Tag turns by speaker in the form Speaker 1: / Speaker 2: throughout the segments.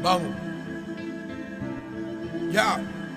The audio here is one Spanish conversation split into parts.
Speaker 1: Vamos. Ya.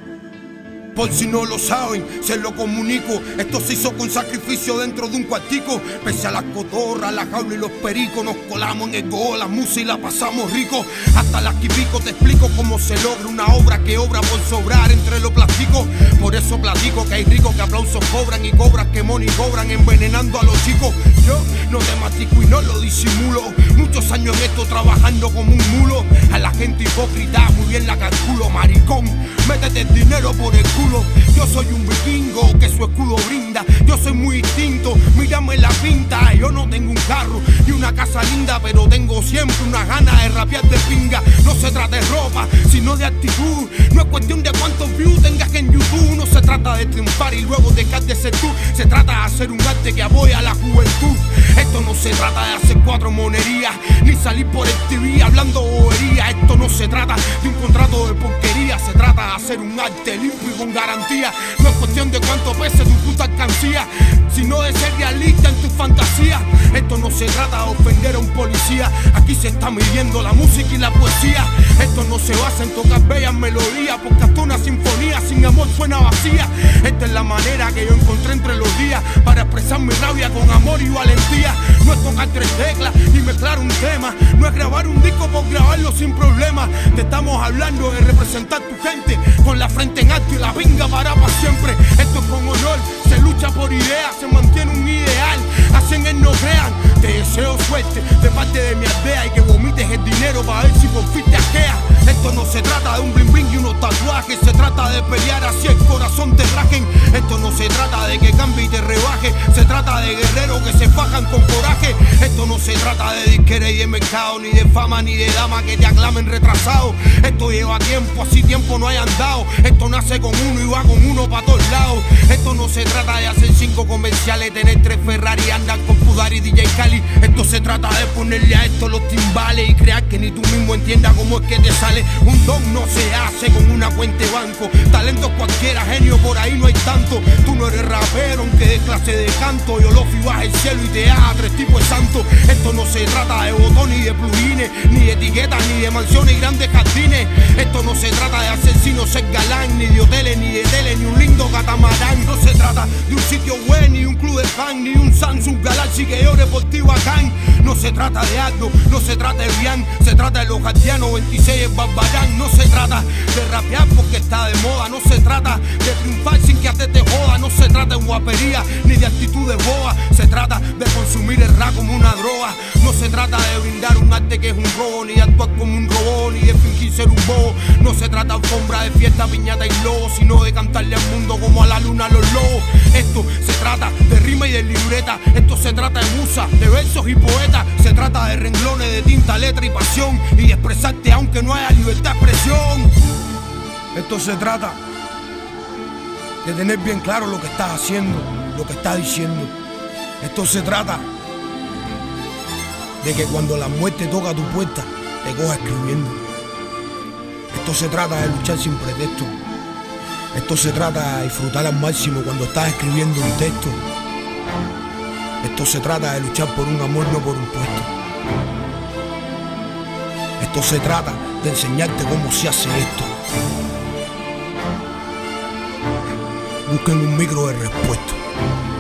Speaker 1: Por si no lo saben, se lo comunico. Esto se hizo con sacrificio dentro de un cuartico. Pese a las cotorras, la jaula y los pericos, nos colamos en el go, la música y la pasamos rico. Hasta las quipico te explico cómo se logra una obra que obra por sobrar entre los plásticos. Por eso platico que hay ricos que aplausos cobran y cobras que money cobran envenenando a los chicos. Yo no te matico y no lo disimulo. Muchos años en esto trabajando como un mulo. A la gente hipócrita muy bien la calculo, maricón. Métete el dinero por el culo. Yo soy un vikingo que su escudo brinda. Yo soy muy distinto, mírame la pinta. Yo no tengo un carro ni una casa linda, pero tengo siempre una gana de rapear de pinga. No se trata de ropa, sino de actitud. No es cuestión de cuántos views tengas en YouTube. No se trata de triunfar y luego dejar de ser tú. Se trata de hacer un arte que apoya a la juventud. Esto no se trata de hacer cuatro monerías, ni salir por el TV hablando bobería. Esto no se trata de un contrato de porquería. Se trata de hacer un arte limpio y con garantía. No es cuestión de cuánto pese tu puta alcancía, sino de ser realista en tu fantasía. Esto no se trata de ofender a un policía. Aquí se está midiendo la música y la poesía. Esto no se basa en tocar bellas melodías, porque hasta una sinfonía sin amor suena vacía. Esta es la manera que yo encontré entre los días para expresar mi rabia con amor y valentía. No es tocar tres teclas ni mezclar un tema. No es grabar un disco por grabarlo sin problema. Te estamos hablando de representar tu gente con la frente en alto y la pinga para siempre. Esto es con honor, se lucha por ideas, se mantiene un ideal. Hacen el no crean. Te deseo suerte de parte de mi aldea y que vomites el dinero para ver si por fin te asqueas. Esto no se trata de un bling bling y unos tatuajes. Se trata de pelear así el corazón te rajen. Esto no se trata de que cambie y te rebaje. Se trata de guerreros que se fajan con coraje. Esto no se trata de disquera y de mercado, ni de fama ni de dama que te aclamen retrasado. Esto lleva tiempo, así tiempo no hayan dado. Esto nace con uno y va con uno para todos lados. Esto no se trata de hacer 5 comerciales, tener 3 Ferrari, andar con Pudar y DJ Cali. Esto se trata de ponerle a esto los timbales y crear que ni tú mismo entiendas cómo es que te sale. Un don no se hace con una cuenta de banco. Talentos cualquiera, genio por ahí no hay tanto. Tú no eres rapero aunque de clase de canto. Yo lo fui baja el cielo y te haga 3 tipos de santo. Esto no se trata de botones ni de plugines, ni de etiquetas, ni de mansiones y grandes jardines. Esto no se trata de hacer sino ser galán, ni de hoteles, ni de tele, ni un lindo catamarán. No se trata de un sitio web, ni un club de fan, ni un Samsung Galaxy que yo deportivo bacán. No se trata de Aldo, no se trata de Rian. Se trata de los Jardianos 26 en Barbarán. No se trata de rapear porque está de moda. No se trata de triunfar sin que a ti te joda. No se trata de guapería ni de actitudes boas. Se trata de consumir el rap como una droga. No se trata de brindar un arte que es un robo, ni de actuar como un robot, ni de fingir ser un bobo. No se trata de alfombra de fiesta, piñata y lobo, sino de cantarle al mundo como a la luna a los lobos. Esto se trata de rima y de libreta. Esto se trata de musa, de versos y poetas. Se trata de renglones de tinta, letra y pasión, y de expresarte aunque no haya libertad de expresión. Esto se trata de tener bien claro lo que estás haciendo, lo que estás diciendo. Esto se trata de que cuando la muerte toca a tu puerta, te coja escribiendo. Esto se trata de luchar sin pretexto. Esto se trata de disfrutar al máximo cuando estás escribiendo un texto. Esto se trata de luchar por un amor, no por un puesto. Esto se trata de enseñarte cómo se hace esto. Busquen un micro de respuesta.